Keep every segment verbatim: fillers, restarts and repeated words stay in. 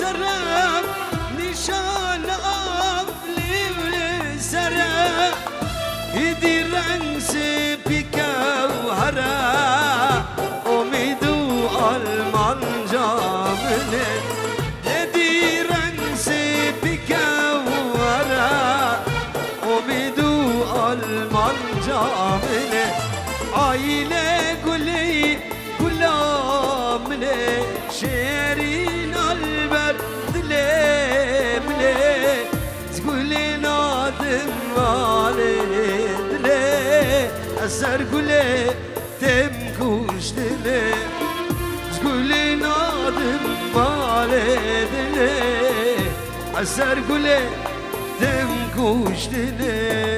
سرم نشان افلی سرم هدی رنگ سپی کوهره امیدو آلمان جامنه هدی رنگ سپی کوهره امیدو آلمان جامنه آیله گلی گلامنه شیرین البر دلمنه تقولي نادم والدني أسر قولي تمكوش دني تقولي نادم والدني أسر قولي تمكوش دني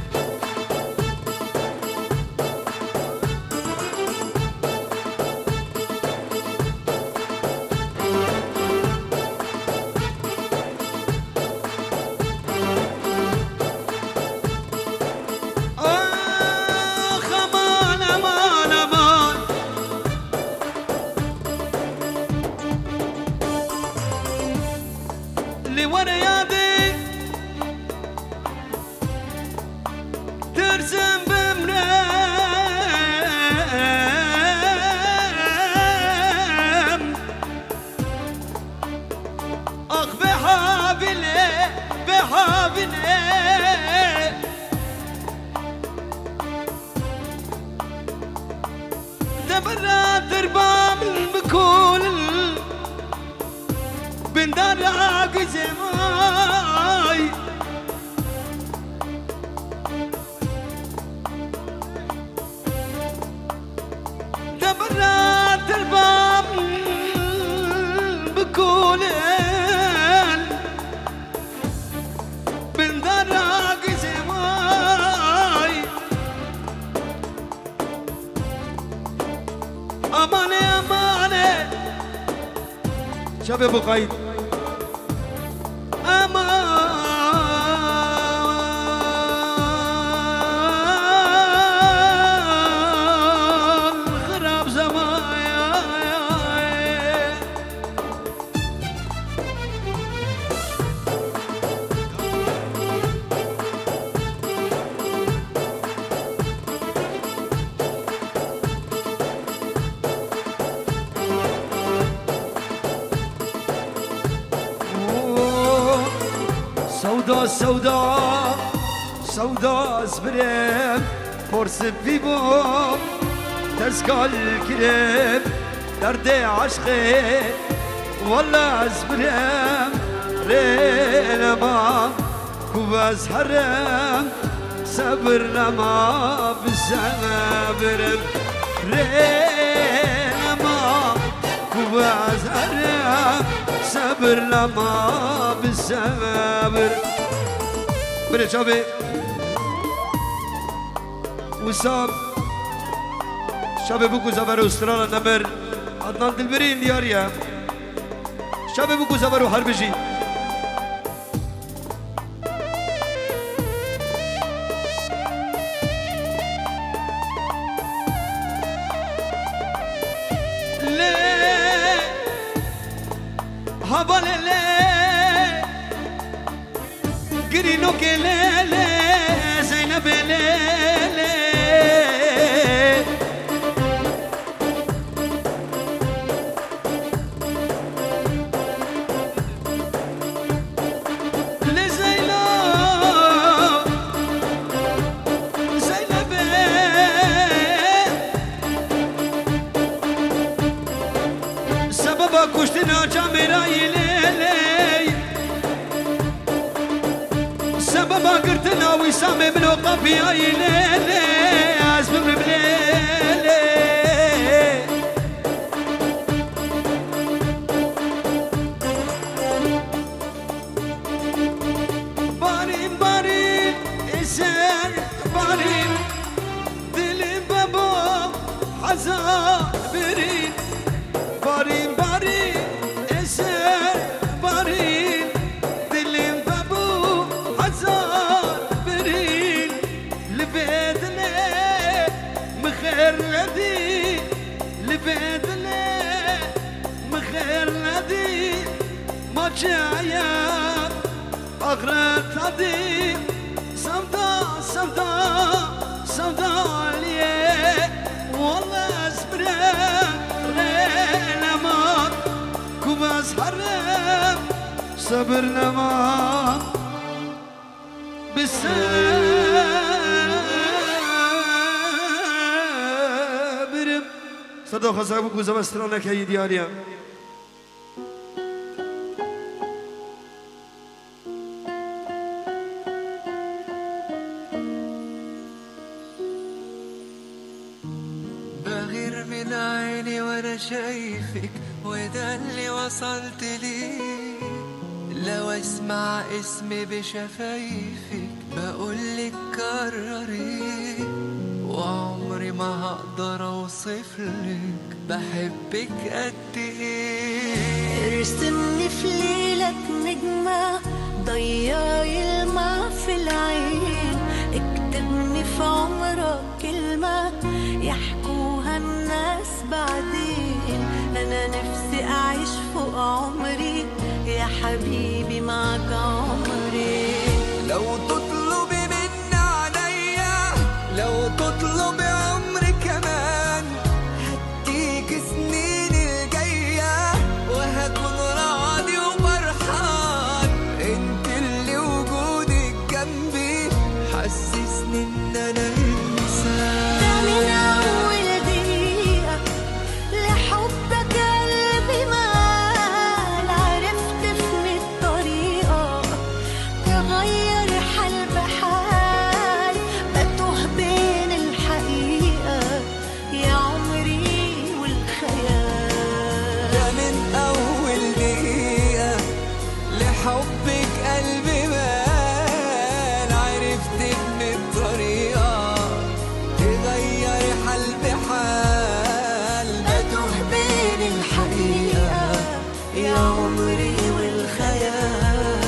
شباب قايد سودا سودا سودا زبرم فرس بيبو تسكال كريم درد عشقي والله زبرم رينما كوباز حرم صبر لما بالزبرم رينما كوباز حرم صبر لما بالصبر بره شابه وسام شابه بوكو زبر استراليا نمر عدنان دلبرين دياريا شابه بوكو زبر وحربجي que lele Zeynep lele Le Zeyla Zeynep Sababa kuştina camerayı lele بابا قرتنا وسام من وقفي يا ليلي عزم بليلي بارين بارين اسر بارين دلي بابا حزان برين بارين بارين اسر بارين دلي بابا حزان برين لبيدنا مخير لدي لبيدنا مخير لدي ما جاية أغرت عدي سودا سودا سودا عليه والله أصبر غير ما كوباس حرم صبرنا ما بالصبر صدق خزابك وزمسترانك هي دياريا بغير من عيني وانا شايفك وده اللي وصلت ليه لو اسمع اسمي بشفايفك بقولك كرري وعمري ما هقدر اوصفلك بحبك قد ايه ارسمني في ليلك نجمة ضيعي الماء في العين اكتبني في عمرك كلمة يحكوها الناس بعدين انا نفسي اعيش فوق عمري يا حبيبي معك عمري لو تطلبي مني عليا لو تطلبي عمري كمان هديك سنين الجاية وهكون راضي وفرحان انت اللي وجودك جنبي حسسني ان انا انسان ده من اول دقيقة لحبك قلبي مال عرفت في الطريقة تغير حال بحال بتوه بين الحقيقة يا عمري والخيال ده من اول دقيقة لحبك قلبي مال عرفت ان الطريقة تغير حال بحال بتوه بين الحقيقة يا عمري والخيال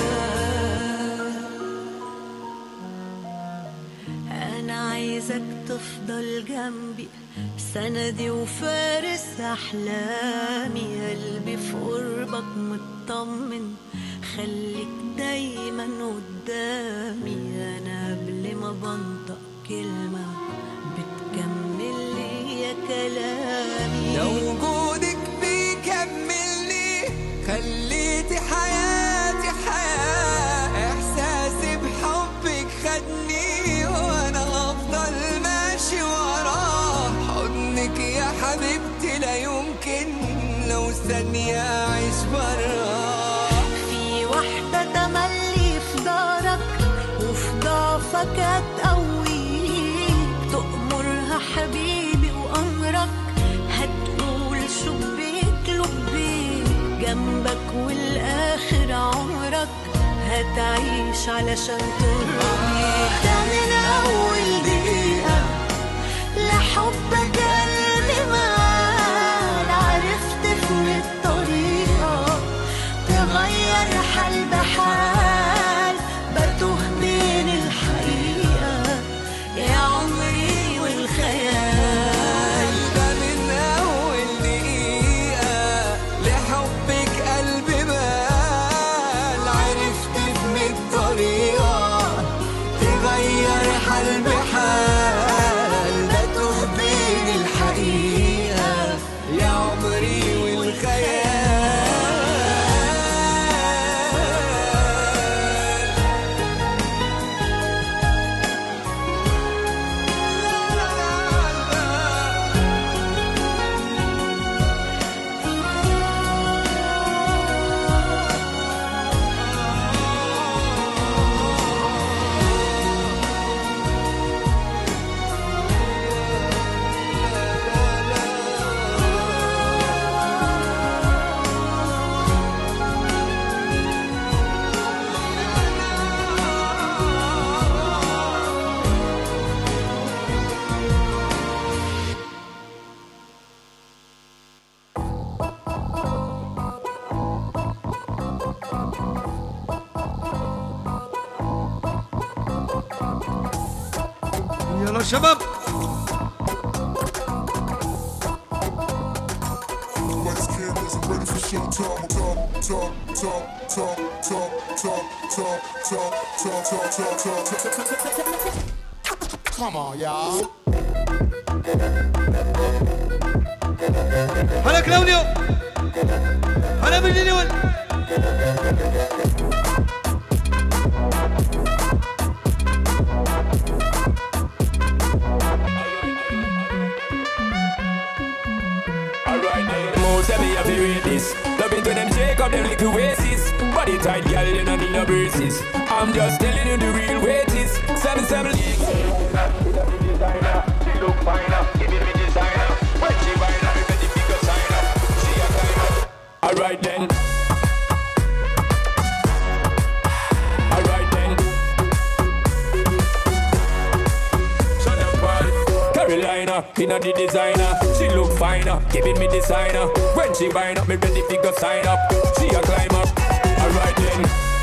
أنا عايزك تفضل جنبي سندي وفارس أحلامي قلبي في قربك مطمن خليك دايما قدامي أنا قبل ما بنطق كلمة بتكمل لي يا كلامي لو وجودك بيكملني خليتي حياتي حياة احساسي بحبك خدني وانا هفضل ماشي وراه حضنك يا حبيبتي لا يمكن لو ثانية اعيش براه في واحدة تملي في دارك وفي ضعفك هتقويك تأمرها حبيبي وأمرك هتقول شبيك لبيك جنبك والآخر عمرك هتعيش علشان ترضيك ده من أول دقيقة لحبك قلبي مال عرفت فين الطريقة تغير حال بحال بتوه بين الحقيقة يا عمري والخيال ده من أول دقيقة لحبك قلبي مال عرفت من الطريقة تغير حال بحال بتوه بين الحقيقة يا عمري والخيال يلا شباب What's kid isn't ready for Come on, y'all. هلا كلاوديو هلا بالجنون Tell me if you read this. Love it when them shake up them little waists. Body tight, girl, you don't need no braces. I'm just telling you the real weight is seven seven. She look finer, give it me designer. When she wind up, everybody pick a sign up. She a climber. Alright then. Alright then. Shut up, boy. Carolina, inna the designer. She look finer, giving me designer. When she wind up, me ready to go sign up. She a climb up. Alright then.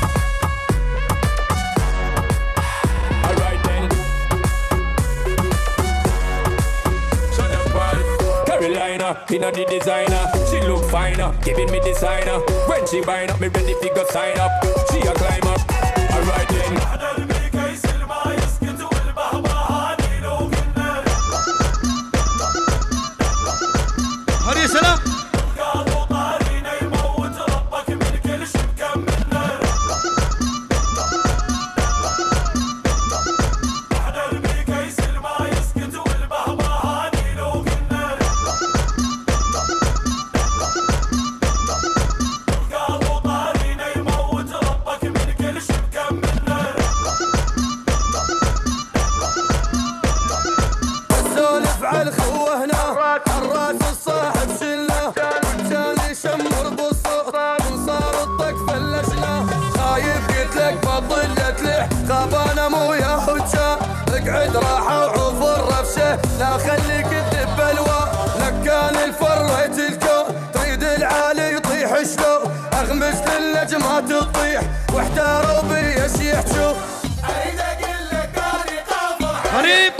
Alright then. Shut up, boy. Carolina, inna the designer. She look finer, giving me designer. When she wind up, me ready to go sign up. She a climb up. Alright then. هري سلام سولف على الخوه هنا الراس الصاحب شله جاني شمر بالصوت من صار الطق فلشنا خايف قلت لك بطل تلح خاف انا مو يا حجه اقعد راحه وعوف الرفشه لا خليك تذب بلوى لك كان الفريت الكون تريد العالي يطيح شلو اغمس للنجمات تطيح واحتاروا بي ايش يحجوا اريد اقول لك اني قافر قريب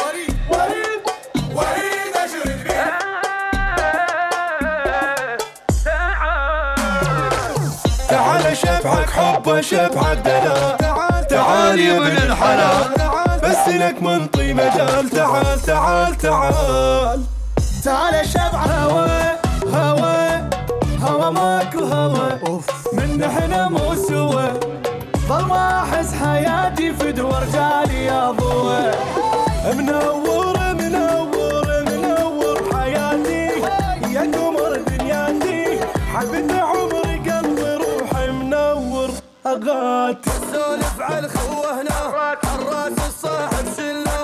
تعال شبحك حب شبحك دلال تعال تعال يا ابن الحلال بس لك منطي مجال تعال تعال تعال تعال شبح هوا هوا هوا ماكو هوا من احنا مو سوا ظل احس حياتي فدوى رجالي يا ضوى منور منور منور حياتي يا قمر دنياتي حبيت عمري قلبي روحي منور اغات سولف على الخوه هنا الراس الصاحب شله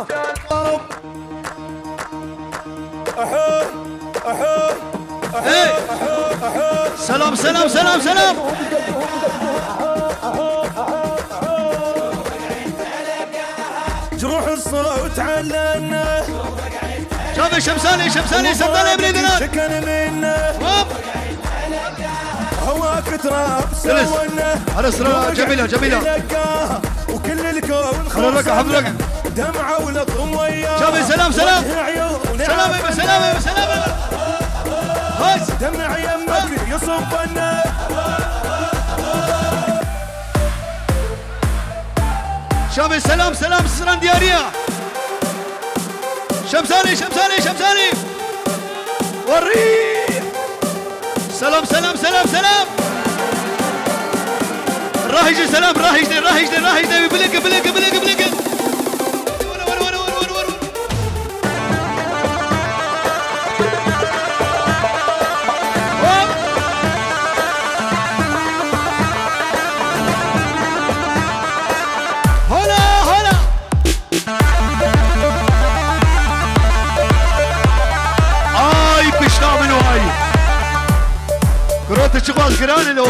احب احب ايه سلام سلام سلام سلام جروح الصلاة وتعلمنا شوف شمساني شمساني شمساني ابن دينار سكن منا هواك تراب سوينا على سرعة جميلة جميلة وكل الكون حضرتك حضرتك دمعة ولطم وياه شوف سلام سلام سلام سلام سلام هاي دمع يمك يصبنا شوف سلام سلام سران ديارية شمساني شمساني شمساني وريه سلام سلام سلام سلام راهج سلام راهج راهج راهج بلك بلك بلك بلك كروت الشغال كراني له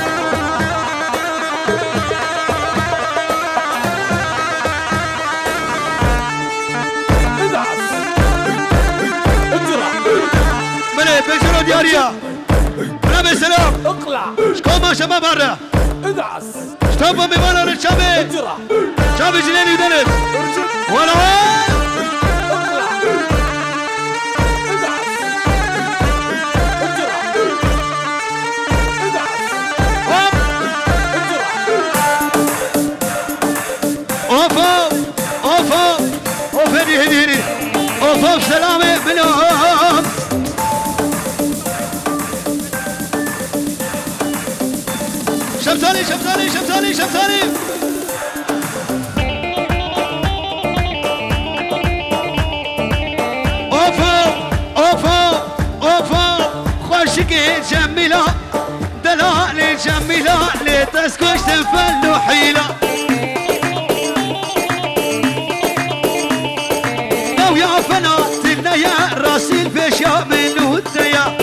ملي بجرو دياريا نبي سلام اقلع شكوما شباب برا ادعس شكوما بمانا للشابي شابي جنيني ودنس ولا منهم شمساني شمساني شمساني شمساني اوفا اوفا اوفا خوشكي جميلة دلالي جميلة لتسكش تنفل حيلة لو يا فنات يا راسي الفيشا من وديا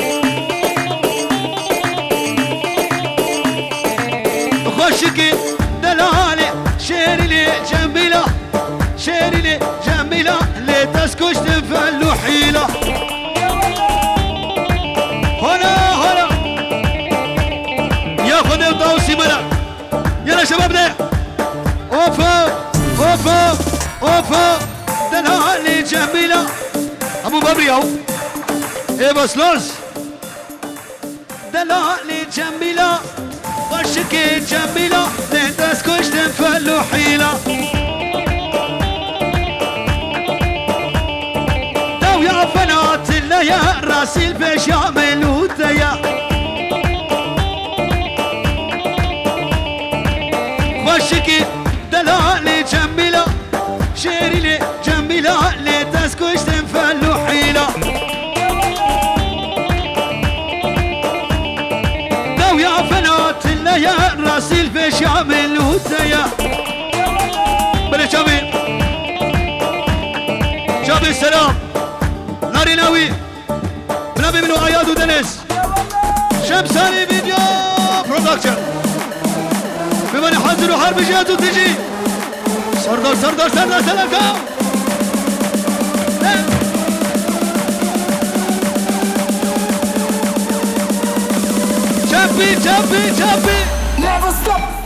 خوشكي دلالي شيري لي جميلة شيري لي جميلة لتسكش تنفل حيلة هلا هلا ياخذ الطاوسي ملك يلا شبابنا اوفا اوفا اوفا دلالي جميلة ابو بابري اهو ايه بس لوز دلالي جميلة وشكي جميلة لتسكش تنفل حيلة لو يا فنات اللي يا راسي البشا ملوديا وشكي دلالي جميلة شيري لي جميلة لتسكش تنفل حيلة لو يا فنات اللي يا راسي البشا ملوديا بلا شابي شابي السلام ناري ناوي بنبي منو عياد ودنس شمساني فيديو برودكشن بمن حضروا حرب جهات وتجي سردار سردار سردار سردار شابي شابي شابي Never stop.